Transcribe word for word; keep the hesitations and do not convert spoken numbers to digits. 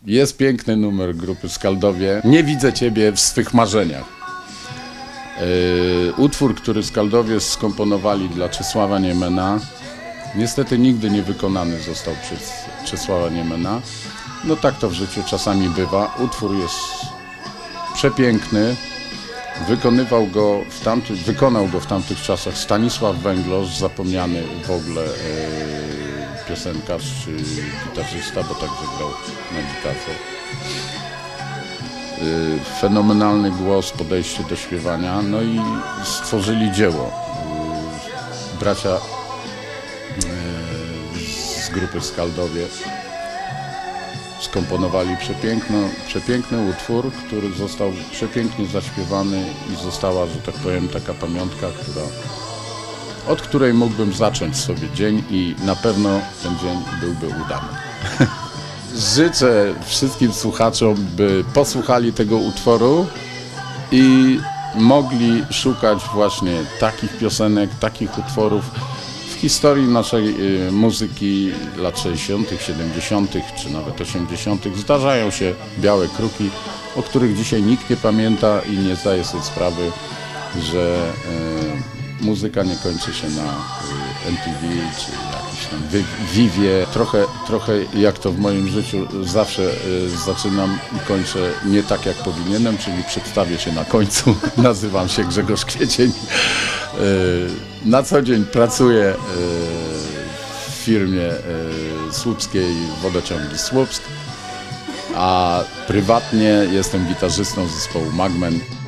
Jest piękny numer grupy Skaldowie. Nie widzę ciebie w swych marzeniach. Yy, utwór, który Skaldowie skomponowali dla Czesława Niemena, niestety nigdy nie wykonany został przez Czesława Niemena. No tak to w życiu czasami bywa. Utwór jest przepiękny. Wykonywał go w tamty, wykonał go w tamtych czasach Stanisław Węglosz, zapomniany w ogóle yy, piosenkarz czy gitarzysta, bo także grał na gitarze. Yy, fenomenalny głos, podejście do śpiewania, no i stworzyli dzieło. Yy, bracia yy, z grupy Skaldowie skomponowali przepiękny, przepiękny utwór, który został przepięknie zaśpiewany i została, że tak powiem, taka pamiątka, która, od której mógłbym zacząć sobie dzień i na pewno ten dzień byłby udany. Życzę wszystkim słuchaczom, by posłuchali tego utworu i mogli szukać właśnie takich piosenek, takich utworów w historii naszej y, muzyki lat sześćdziesiątych, siedemdziesiątych czy nawet osiemdziesiątych. Zdarzają się białe kruki, o których dzisiaj nikt nie pamięta i nie zdaje sobie sprawy, że y, muzyka nie kończy się na y, M T V czy jakimś tam Vivie. Trochę, trochę jak to w moim życiu zawsze y, zaczynam i kończę nie tak jak powinienem, czyli przedstawię się na końcu. Nazywam się Grzegorz Kwiecień. Y, Na co dzień pracuję w firmie słupskiej Wodociągi Słupsk, a prywatnie jestem gitarzystą zespołu Magmen.